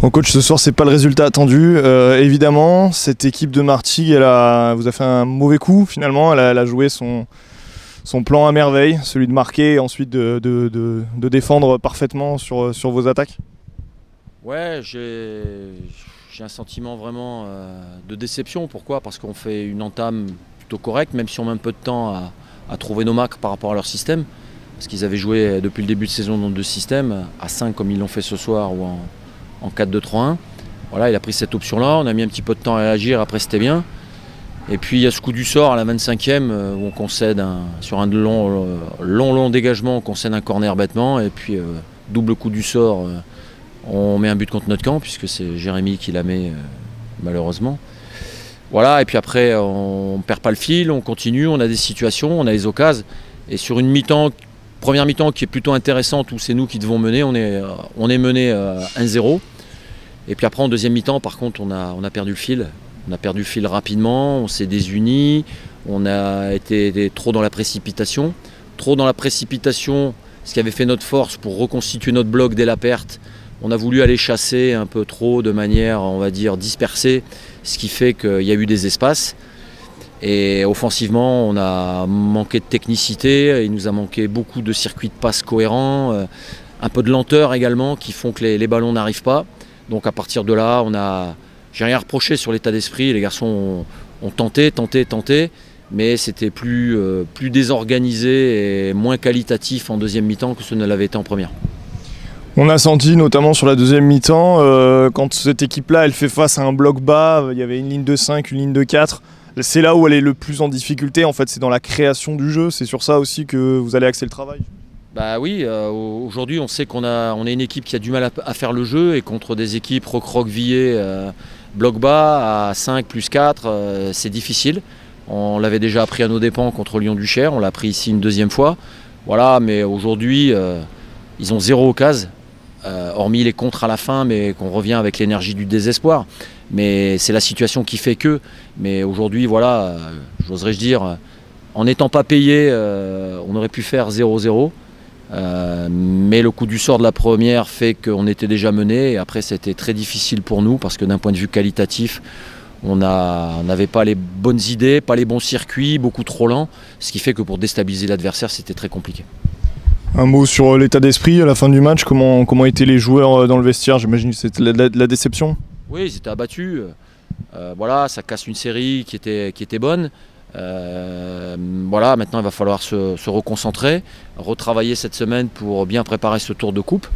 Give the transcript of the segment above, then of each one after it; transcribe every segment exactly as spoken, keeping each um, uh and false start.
Bon coach, ce soir c'est pas le résultat attendu, euh, évidemment. Cette équipe de Martigues, elle a, vous a fait un mauvais coup finalement. Elle a, elle a joué son, son plan à merveille, celui de marquer et ensuite de, de, de, de défendre parfaitement sur, sur vos attaques. Ouais, j'ai un sentiment vraiment euh, de déception. Pourquoi? Parce qu'on fait une entame plutôt correcte, même si on met un peu de temps à, à trouver nos marques par rapport à leur système. Parce qu'ils avaient joué depuis le début de saison dans deux systèmes, à cinq comme ils l'ont fait ce soir ou en, en quatre deux trois un. Voilà, il a pris cette option-là, on a mis un petit peu de temps à réagir, après c'était bien. Et puis il y a ce coup du sort à la vingt-cinquième où on concède un, sur un long, long, long dégagement, on concède un corner bêtement. Et puis euh, double coup du sort, euh, on met un but contre notre camp, puisque c'est Jérémy qui la met euh, malheureusement. Voilà, et puis après on ne perd pas le fil, on continue, on a des situations, on a des occasions. Et sur une mi-temps, première mi-temps qui est plutôt intéressante, où c'est nous qui devons mener, on est, on est mené euh, un zéro. Et puis après en deuxième mi-temps, par contre, on a, on a perdu le fil. On a perdu le fil rapidement, on s'est désuni, on a été trop dans la précipitation. Trop dans la précipitation, ce qui avait fait notre force pour reconstituer notre bloc dès la perte. On a voulu aller chasser un peu trop de manière, on va dire, dispersée, ce qui fait qu'il y a eu des espaces. Et offensivement, on a manqué de technicité, il nous a manqué beaucoup de circuits de passe cohérents, un peu de lenteur également, qui font que les, les ballons n'arrivent pas. Donc à partir de là, on a... J'ai rien reproché sur l'état d'esprit, les garçons ont, ont tenté, tenté, tenté, mais c'était plus, euh, plus désorganisé et moins qualitatif en deuxième mi-temps que ce ne l'avait été en première. On a senti notamment sur la deuxième mi-temps, euh, quand cette équipe-là elle fait face à un bloc bas, il y avait une ligne de cinq, une ligne de quatre, c'est là où elle est le plus en difficulté, en fait c'est dans la création du jeu, c'est sur ça aussi que vous allez axer le travail. Bah oui, euh, aujourd'hui on sait qu'on a, on est une équipe qui a du mal à, à faire le jeu, et contre des équipes recroquevillées, euh, bloc bas à cinq plus quatre, euh, c'est difficile. On l'avait déjà appris à nos dépens contre Lyon-Duchère, on l'a appris ici une deuxième fois. Voilà, mais aujourd'hui euh, ils ont zéro occasion, euh, hormis les contres à la fin, mais qu'on revient avec l'énergie du désespoir. Mais c'est la situation qui fait que. Mais aujourd'hui, voilà, euh, j'oserais dire, en n'étant pas payé, euh, on aurait pu faire zéro zéro. Euh, mais le coup du sort de la première fait qu'on était déjà mené, et après c'était très difficile pour nous parce que d'un point de vue qualitatif on n'avait pas les bonnes idées, pas les bons circuits, beaucoup trop lents, ce qui fait que pour déstabiliser l'adversaire c'était très compliqué. Un mot sur l'état d'esprit à la fin du match, comment, comment étaient les joueurs dans le vestiaire? J'imagine que c'était de la, la déception. Oui, ils étaient abattus, euh, voilà, ça casse une série qui était, qui était bonne. Euh, voilà, maintenant il va falloir se, se reconcentrer, retravailler cette semaine pour bien préparer ce tour de coupe,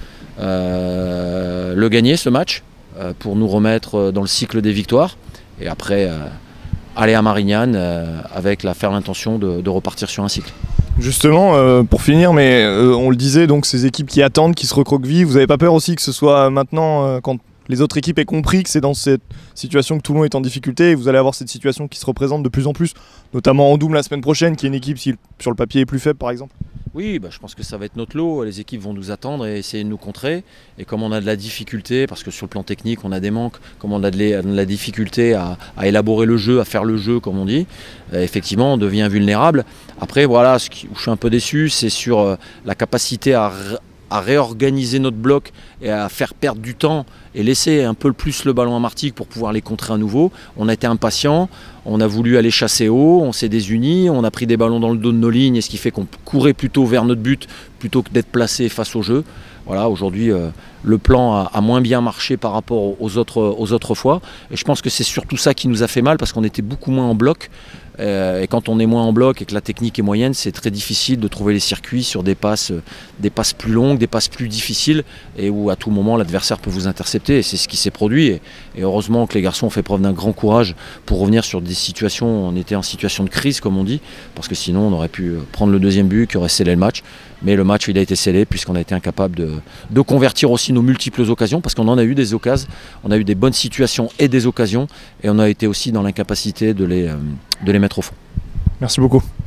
euh, le gagner ce match euh, pour nous remettre dans le cycle des victoires, et après euh, aller à Marignane euh, avec la ferme intention de, de repartir sur un cycle. Justement, euh, pour finir, mais euh, on le disait, donc ces équipes qui attendent, qui se recroquevillent, vous n'avez pas peur aussi que ce soit maintenant, euh, quand les autres équipes aient compris que c'est dans cette situation que Toulon est en difficulté, et vous allez avoir cette situation qui se représente de plus en plus, notamment en double la semaine prochaine, qui est une équipe qui sur le papier est plus faible par exemple? Oui, bah, je pense que ça va être notre lot, les équipes vont nous attendre et essayer de nous contrer, et comme on a de la difficulté, parce que sur le plan technique on a des manques, comme on a de la difficulté à, à élaborer le jeu, à faire le jeu comme on dit, euh, effectivement on devient vulnérable. Après voilà, ce qui, où je suis un peu déçu, c'est sur euh, la capacité à à réorganiser notre bloc et à faire perdre du temps et laisser un peu plus le ballon à Martigues pour pouvoir les contrer à nouveau. On a été impatients, on a voulu aller chasser haut, on s'est désunis, on a pris des ballons dans le dos de nos lignes, et ce qui fait qu'on courait plutôt vers notre but plutôt que d'être placé face au jeu. Voilà, aujourd'hui euh, le plan a, a moins bien marché par rapport aux autres, aux autres fois, et je pense que c'est surtout ça qui nous a fait mal, parce qu'on était beaucoup moins en bloc. Euh, et quand on est moins en bloc et que la technique est moyenne, c'est très difficile de trouver les circuits sur des passes, des passes plus longues, des passes plus difficiles, et où à tout moment l'adversaire peut vous intercepter, et c'est ce qui s'est produit. Et, et heureusement que les garçons ont fait preuve d'un grand courage pour revenir sur des situations, on était en situation de crise comme on dit, parce que sinon on aurait pu prendre le deuxième but qui aurait scellé le match. Mais le match il a été scellé puisqu'on a été incapable de, de convertir aussi nos multiples occasions, parce qu'on en a eu des occasions, on a eu des bonnes situations et des occasions, et on a été aussi dans l'incapacité de les, de les mettre au fond. Merci beaucoup.